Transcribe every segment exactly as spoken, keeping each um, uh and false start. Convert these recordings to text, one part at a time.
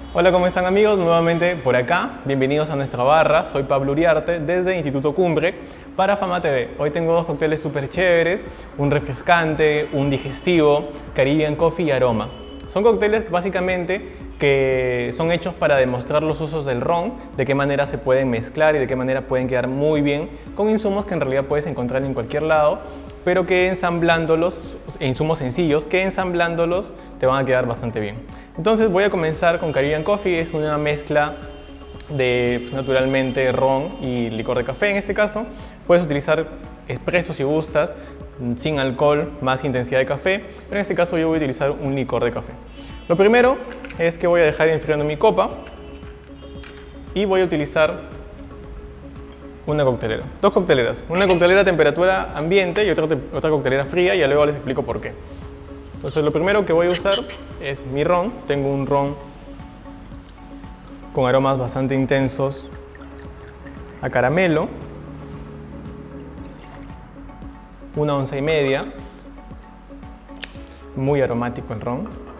Hola, ¿cómo están amigos? Nuevamente por acá, bienvenidos a nuestra barra. Soy Pablo Uriarte desde Instituto Cumbre para Fama T V. Hoy tengo dos cócteles súper chéveres, un refrescante, un digestivo, Caribbean Coffee y Aroma. Son cócteles básicamente que son hechos para demostrar los usos del ron, de qué manera se pueden mezclar y de qué manera pueden quedar muy bien con insumos que en realidad puedes encontrar en cualquier lado, pero que ensamblándolos, insumos sencillos, que ensamblándolos te van a quedar bastante bien. Entonces voy a comenzar con Caribbean Coffee. Es una mezcla de, pues, naturalmente, ron y licor de café en este caso. Puedes utilizar espresso si gustas, sin alcohol, más intensidad de café, pero en este caso yo voy a utilizar un licor de café. Lo primero es que voy a dejar enfriando mi copa y voy a utilizar una coctelera, dos cocteleras, una coctelera a temperatura ambiente y otra, otra coctelera fría, y luego les explico por qué. Entonces lo primero que voy a usar es mi ron. Tengo un ron con aromas bastante intensos a caramelo, una onza y media, muy aromático el ron.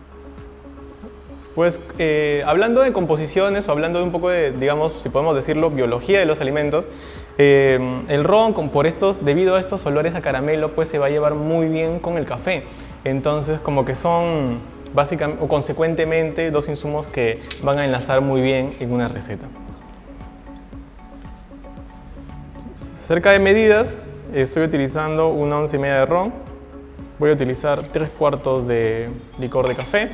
Pues eh, hablando de composiciones o hablando de un poco de, digamos, si podemos decirlo, biología de los alimentos, eh, el ron, con, por estos, debido a estos olores a caramelo, pues se va a llevar muy bien con el café. Entonces, como que son básicamente o consecuentemente dos insumos que van a enlazar muy bien en una receta. Cerca de medidas, estoy utilizando una once y media de ron. Voy a utilizar tres cuartos de licor de café.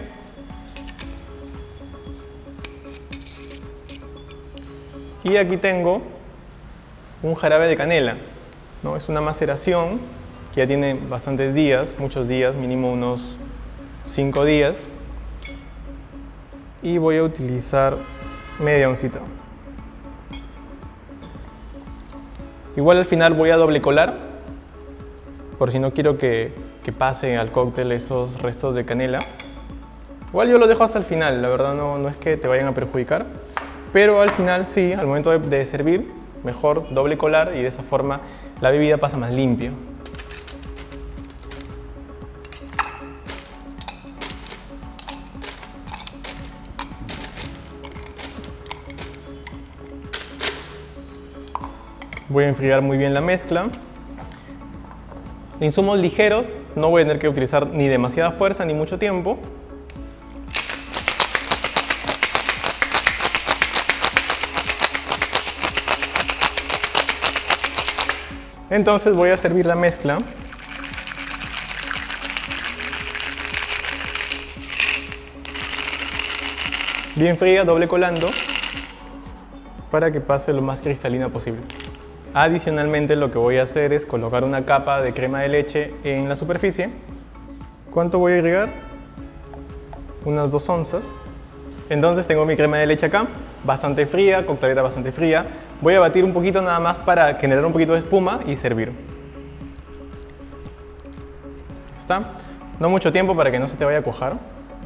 Y aquí tengo un jarabe de canela, ¿no? Es una maceración que ya tiene bastantes días, muchos días, mínimo unos cinco días. Y voy a utilizar media oncita. Igual al final voy a doble colar, por si no quiero que, que pase al cóctel esos restos de canela. Igual yo lo dejo hasta el final, la verdad no, no es que te vayan a perjudicar. Pero al final sí, al momento de, de servir, mejor doble colar y de esa forma la bebida pasa más limpio. Voy a enfriar muy bien la mezcla. Insumos ligeros, no voy a tener que utilizar ni demasiada fuerza ni mucho tiempo. Entonces voy a servir la mezcla bien fría, doble colando, para que pase lo más cristalina posible. Adicionalmente, lo que voy a hacer es colocar una capa de crema de leche en la superficie. ¿Cuánto voy a agregar? Unas dos onzas. Entonces tengo mi crema de leche acá, bastante fría, coctelera bastante fría. Voy a batir un poquito nada más para generar un poquito de espuma y servir. ¿Está? No mucho tiempo para que no se te vaya a cuajar.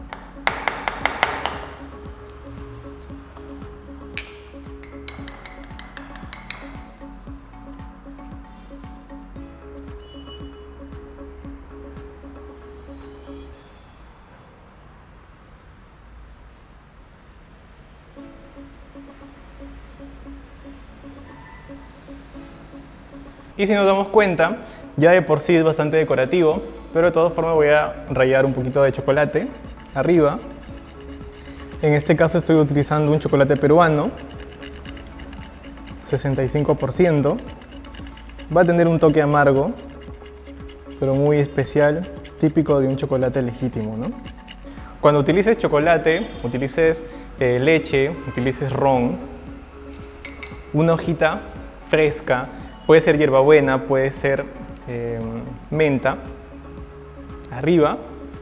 Y si nos damos cuenta, ya de por sí es bastante decorativo, pero de todas formas voy a rallar un poquito de chocolate arriba. En este caso estoy utilizando un chocolate peruano, sesenta y cinco por ciento. Va a tener un toque amargo, pero muy especial, típico de un chocolate legítimo, ¿no? Cuando utilices chocolate, utilices eh, leche, utilices ron, una hojita fresca. Puede ser hierbabuena, puede ser eh, menta, arriba,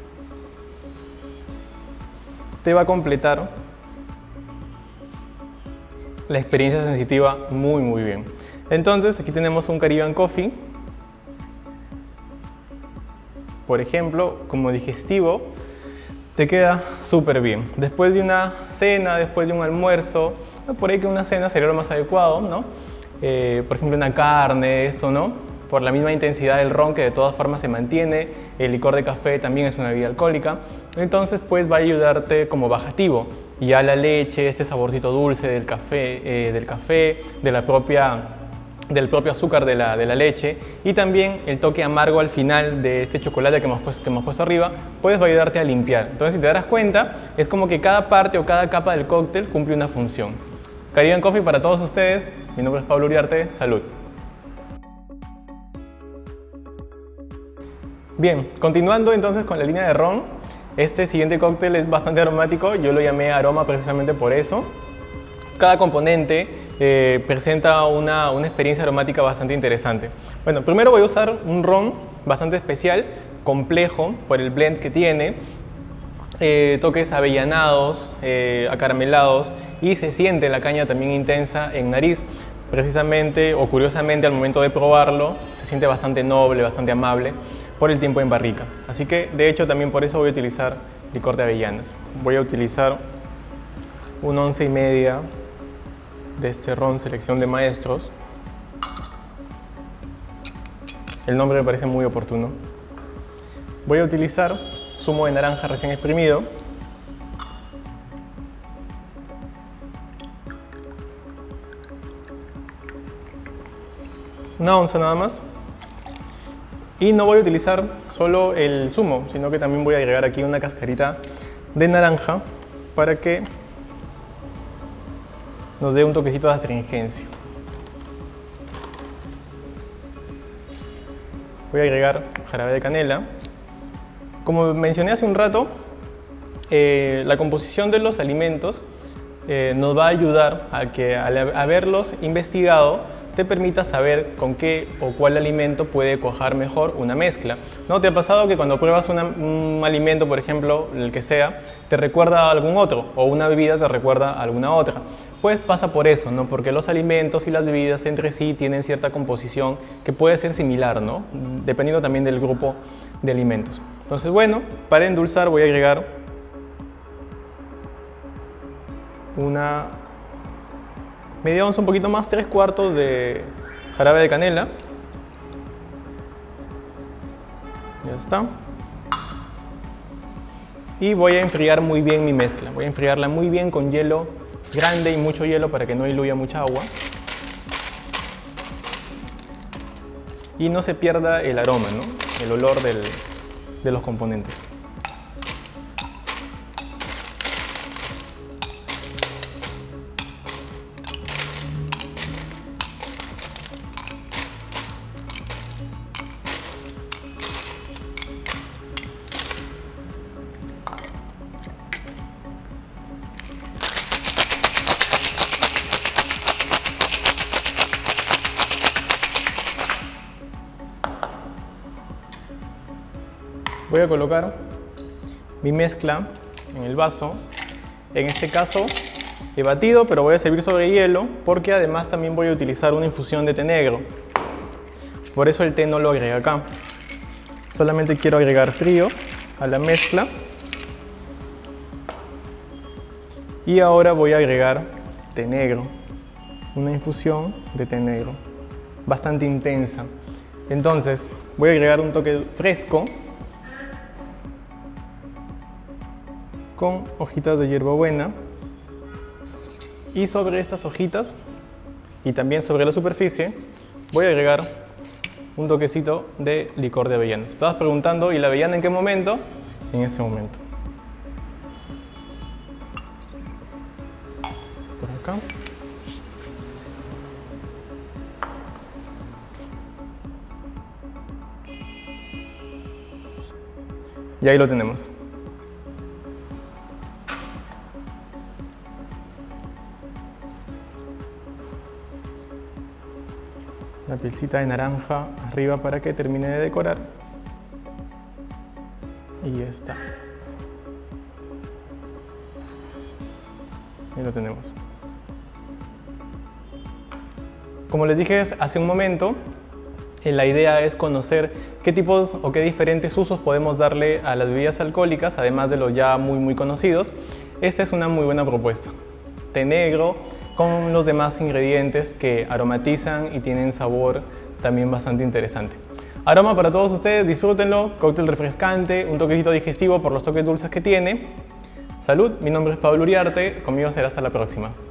te va a completar la experiencia sensitiva muy muy bien. Entonces aquí tenemos un Caribbean Coffee, por ejemplo, como digestivo, te queda súper bien. Después de una cena, después de un almuerzo, por ahí que una cena sería lo más adecuado, ¿no? Eh, por ejemplo, una carne, esto, ¿no? Por la misma intensidad del ron, que de todas formas se mantiene. El licor de café también es una bebida alcohólica. Entonces pues va a ayudarte como bajativo. Y ya la leche, este saborcito dulce del café, eh, del café, de la propia, del propio azúcar de la, de la leche, y también el toque amargo al final de este chocolate que hemos, puesto, que hemos puesto arriba, pues va a ayudarte a limpiar. Entonces, si te darás cuenta, es como que cada parte o cada capa del cóctel cumple una función. Caribbean Coffee para todos ustedes. Mi nombre es Pablo Uriarte. Salud. Bien, continuando entonces con la línea de ron, este siguiente cóctel es bastante aromático. Yo lo llamé aroma precisamente por eso. Cada componente eh, presenta una, una experiencia aromática bastante interesante. Bueno, primero voy a usar un ron bastante especial, complejo por el blend que tiene, eh, toques avellanados, eh, acaramelados, y se siente la caña también intensa en nariz. Precisamente o curiosamente al momento de probarlo se siente bastante noble, bastante amable por el tiempo en barrica. Así que de hecho también por eso voy a utilizar licor de avellanas. Voy a utilizar una once y media de este ron Selección de Maestros. El nombre me parece muy oportuno. Voy a utilizar zumo de naranja recién exprimido. Una onza nada más. Y no voy a utilizar solo el zumo, sino que también voy a agregar aquí una cascarita de naranja para que nos dé un toquecito de astringencia. Voy a agregar jarabe de canela. Como mencioné hace un rato, eh, la composición de los alimentos eh, nos va a ayudar a que al haberlos investigado te permita saber con qué o cuál alimento puede cuajar mejor una mezcla. ¿No te ha pasado que cuando pruebas una, un alimento, por ejemplo, el que sea, te recuerda a algún otro, o una bebida te recuerda a alguna otra? Pues pasa por eso, ¿no? Porque los alimentos y las bebidas entre sí tienen cierta composición que puede ser similar, ¿no? Dependiendo también del grupo de alimentos. Entonces, bueno, para endulzar voy a agregar una media onza, un poquito más, tres cuartos de jarabe de canela. Ya está. Y voy a enfriar muy bien mi mezcla. Voy a enfriarla muy bien con hielo grande y mucho hielo para que no diluya mucha agua. Y no se pierda el aroma, ¿no? El olor del, de los componentes. Voy a colocar mi mezcla en el vaso. En este caso he batido, pero voy a servir sobre hielo porque además también voy a utilizar una infusión de té negro. Por eso el té no lo agregué acá. Solamente quiero agregar frío a la mezcla. Y ahora voy a agregar té negro. Una infusión de té negro bastante intensa. Entonces voy a agregar un toque fresco con hojitas de hierbabuena, y sobre estas hojitas y también sobre la superficie voy a agregar un toquecito de licor de avellanas. Estabas preguntando, ¿y la avellana en qué momento? En ese momento. Por acá. Y ahí lo tenemos. La pielcita de naranja arriba para que termine de decorar. Y ya está. Ahí lo tenemos. Como les dije hace un momento, la idea es conocer qué tipos o qué diferentes usos podemos darle a las bebidas alcohólicas, además de los ya muy muy conocidos. Esta es una muy buena propuesta. Té negro con los demás ingredientes que aromatizan y tienen sabor también bastante interesante. Aroma para todos ustedes, disfrútenlo, cóctel refrescante, un toquecito digestivo por los toques dulces que tiene. Salud, mi nombre es Pablo Uriarte, conmigo será hasta la próxima.